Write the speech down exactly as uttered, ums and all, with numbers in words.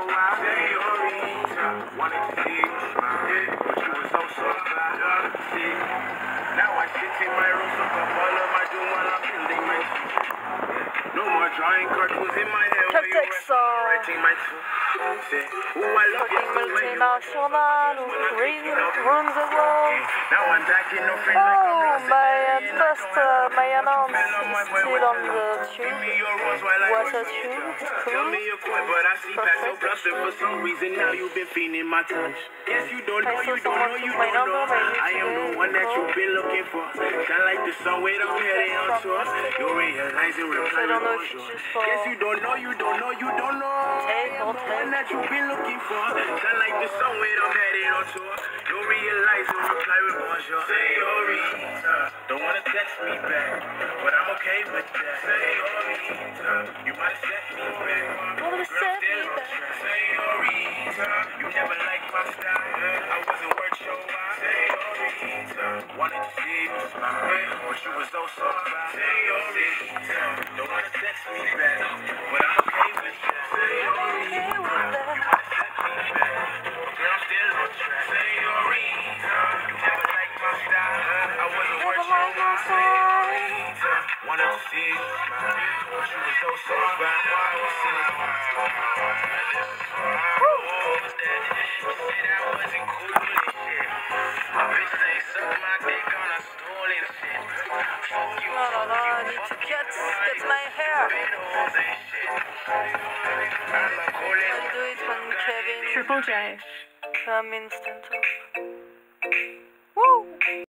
while. Senorita, wanted to see you smile, but you was so soft. Now I sit in my room, so up all of my doom while I'm building my shit. No more drawing cartoons in my head while you're writing my truth. Say, ooh, I love you so when you multinational runs the world. Now I'm back in no friend Oh, like my post, uh, my announce is still on the tube. Water tube, it's Tell cool. me your point, but I see past your bluster. For some reason now you've been feeling my touch. Yes, you don't know, you don't know, you don't know. I am the one that you've been looking for. Shine like the sun, wait, I'm heading on tour. You realize and reply with bonjour. Yes, you don't know, you don't know, you don't know. I am the one that you've been looking for. Shine like the sun, wait, I'm heading on tour. You realize and reply with bonjour. Senorita, don't wanna text me back, but I'm okay with that. Senorita, you might have set me back. What was Girl, that? still on track. Senorita, you never liked my style. I wasn't worth your while. Senorita, wanted to see you smile, but you was so soft. Senorita, don't wanna text me back, but I'm okay with that. Senorita, you might have set me back, but girl, still on track. Senorita, you never liked my style. I wasn't worth your while. Senorita, wanted to see you smile, but you was so soft. No, no, no, I need to cut, cut my hair. I do it when Kevin Triple J. come instant